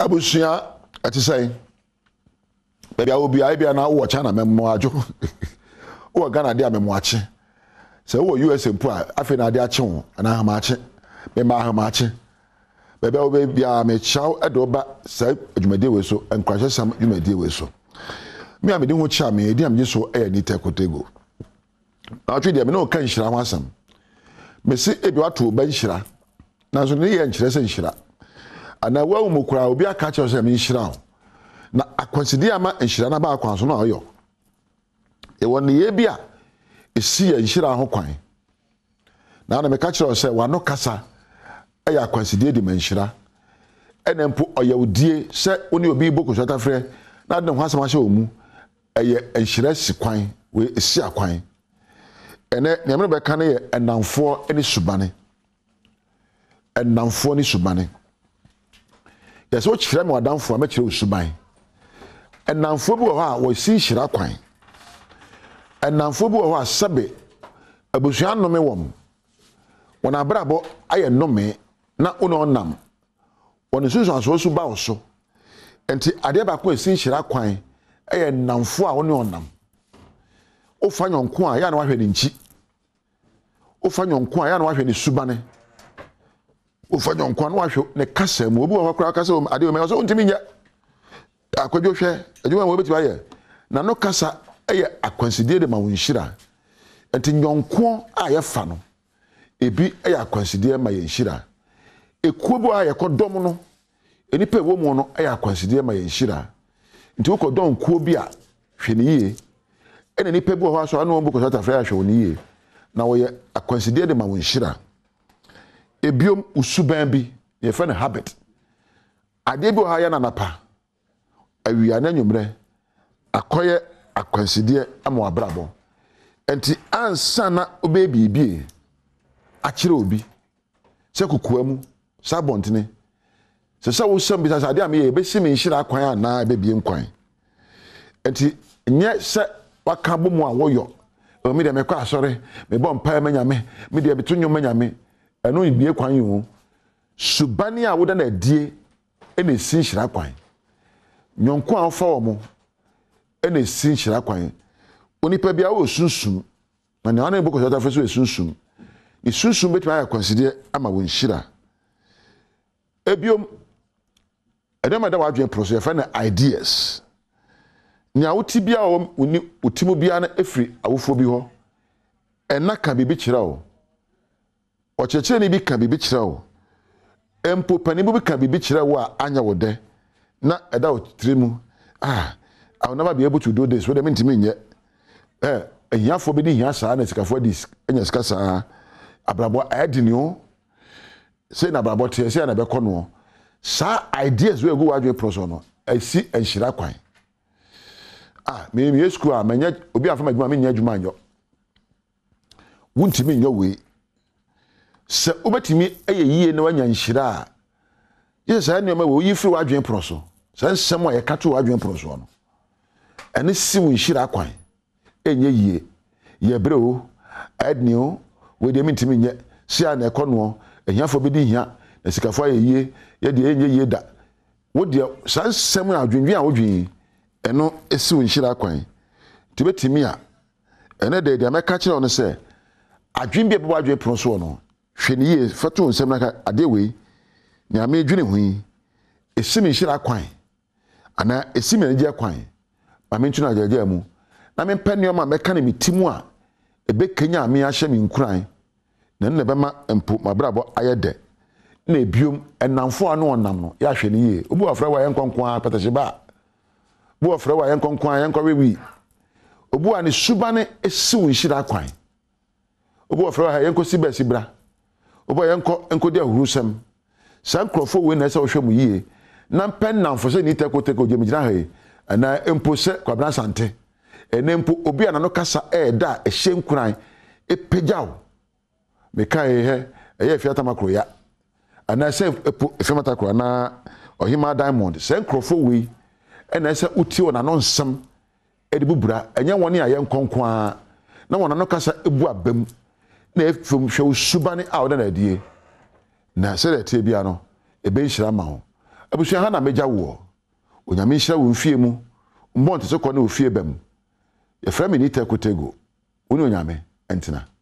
Abusua ati say baby I will be I be na wo China memmo ajo wo Ghana dia memmo ache say wo US mpo afi na dia ache ho na ha ma ache me ma ha ma ache baby I will be a me chaw edoba say adwumade we so enkwahye sam adwumade we so me am de ho cha me di am je so e ni tekotego na atwe dia me no kan hira ho asam me se ebi wato ba hira na so ne ye nkyere se hira ana wa mu kura obi aka che so me hira ho na akwansidi ama nhira na ba akwanso na oyo e woni ye bia esi ye nhira ho kwan na me ka che so wa no kasa e ya akwansidi di man nhira ene mpo oyawdie se oni obi boko shota frɛ na de ho asama hye omu eye nhira si kwan we esi akwan ene ne me be ka ne ye enamfo ene subane enamfo ni subane yeso kyerɛ me wadamfo ma kyerɛ usuban enamfo bi wo ha wo si hyira kwan enamfo bi wo ha sabe abusua nnome wom wona abrabo aye nnome na ono nam wona susu aso su ba wo so enti ade ba ko si hyira kwan aye enamfo a woni onam o fa nyonko a ya na wahwe ne nchi o fa nyonko a ya na wahwe ne subane o fa nyonko na wahwe ne kasa mu obi wo akora kasa ade o me so ntimi nya akwadwo hwe adwuma wo beti baye na no kasa eye akwansidie de ma wo nhira enti nyonko a ye fa no ebi eye akwansidie ma ye nhira ekuo bo a ye kodom no enipa wo mu no eye akwansidie ma ye nhira enti wo kodom kuo bi a hwe ne yie ene nipa bi wo aso anu wo ko sata fra hwe wo ne yie na wo ye akwansidie de ma wo nhira ebiom usuban bi ye fa ne habit ade bi wo ha ya na napa awia na nwumre akoye akwansidie ama abrabo enti ansa na obebibie akire obi se kokua mu sabontene se wo sam bi sa ade am ye besi me nhira kwan na ebebie nkwan enti nye se waka bomu a woyo o mi de me kwa asore me bom pa manyame me de betunyo manyame eno ibie kwan yi subani a woda na die ene si nhira kwan nyonko a fa wo ene si nhira kwan onipa bia wo sunsum na ne ana boko sota feso sunsum ni sunsum betima ya consider ama wo nhira ebiom edema da wadwen process fa na ideas nya wuti bia wo uni utimu bia na efri awofo bi ho ena ka bibi kira wo o chechire ni bi ka bibi kira wo empo pani bi ka bibi kira wo a anya wo de na eda o trimu I will never be able to do this. What I mean to me, a young for being here, son, and Sika for this, and your scassa, Abrabo, I didn't know. Say, Abrabo, say, and a becono. Sa ideas will go out your personal. I see and Shiraquine. Maybe a school, my yet will be after my mammy, yet you mind your. Won't you mean your way? Sir, over to me a year no one yan Shira. Yes, I know my you feel Adrian Proso. Send somewhere a cattle Adrian Proso. And this si nhira kwan enye yie ye bro adnio we de mintimi nye si ana ekono ehiafo bi di hia na sikafo ye ye de enye yie da wo de sansem adwendwen a wodwen eno esi nhira kwan ti betimi a ene de ameka kire ono se adwen bi ebo adwen pro so no hwe ne yie fato nsem na ade we ni ame dwene hu esi nhira kwan ana esi menje kwan Amintu na jaja mu na me peniom a meka ne mitimu a ebe kenya ame ahye me nkuran na ne be ma empo mabrabo ayede na ebiom enamfo anu onam no ya hwe ne ye obu afra wa yenkonkon apetahye ba bu afra wa yenkonkon yenkwewi obu ani subane esiwu nhira kwan obu afra wa yenkosi basibra obu yenkodi ahurusem sankrofo we na se wo hwe mu ye na pennamfo se ni tekoteko jemigina ha ana empose kwabna sante enempo obi ana no kasa da ehye nkuran epejaw mekai eye fiata makro ya ana se efemata kro na ohima diamond se nkrofo we ena se uti ona no nsem edibubura enye woni aye nkonkwa na wona no kasa ebu abam na efum hwe usubane a oda na die na se de tie bia no ebe nhira ma ho abusua ha na meja wo onyame nhira wo mfie mu mbonte so kɔ na ofie bam ye fra me ni tekotego woni onyame entena